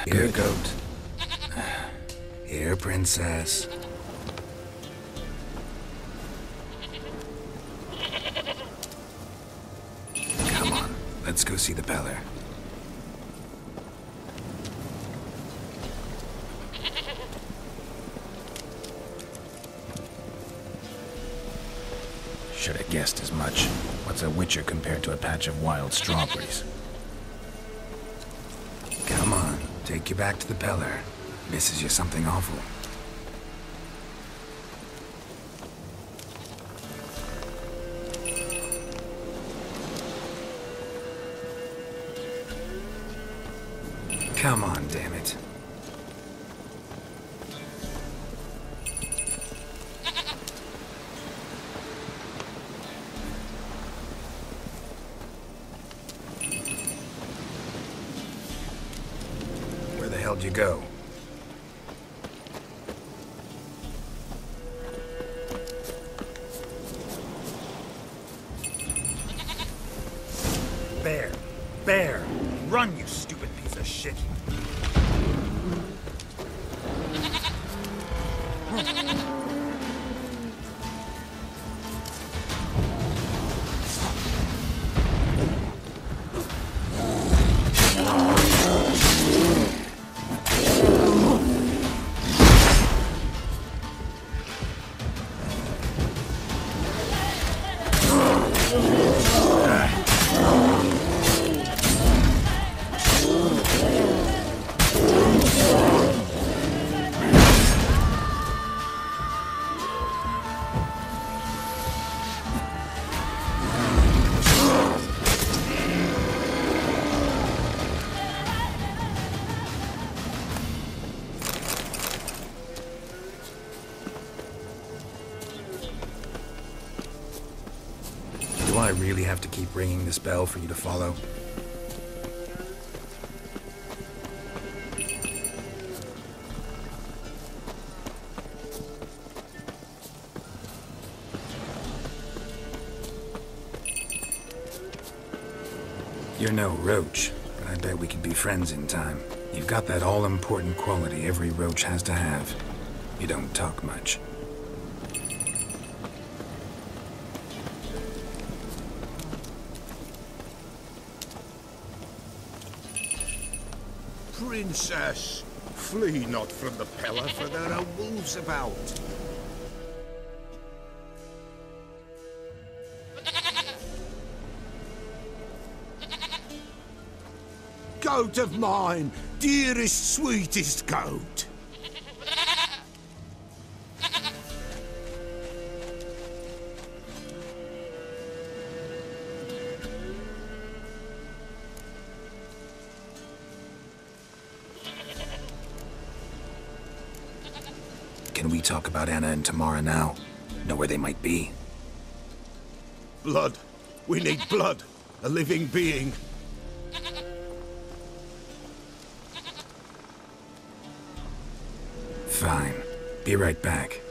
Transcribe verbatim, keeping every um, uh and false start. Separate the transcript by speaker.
Speaker 1: Here, goat. Here, princess. Come on, let's go see the Peller.
Speaker 2: Should have guessed as much. What's a witcher compared to a patch of wild strawberries?
Speaker 1: Come on, take you back to the Peller. Misses you something awful. Come on, damn it. Where the hell did you go?
Speaker 3: Bear! Bear! Run, you stupid piece of shit!
Speaker 1: Do I really have to keep ringing this bell for you to follow? You're no roach, but I bet we could be friends in time. You've got that all-important quality every roach has to have. You don't talk much.
Speaker 4: Princess, flee not from the Peller, for there are wolves about. Goat of mine, dearest, sweetest goat.
Speaker 1: Can we talk about Anna and Tamara now? Know where they might be?
Speaker 4: Blood. We need blood. A living being.
Speaker 1: Fine. Be right back.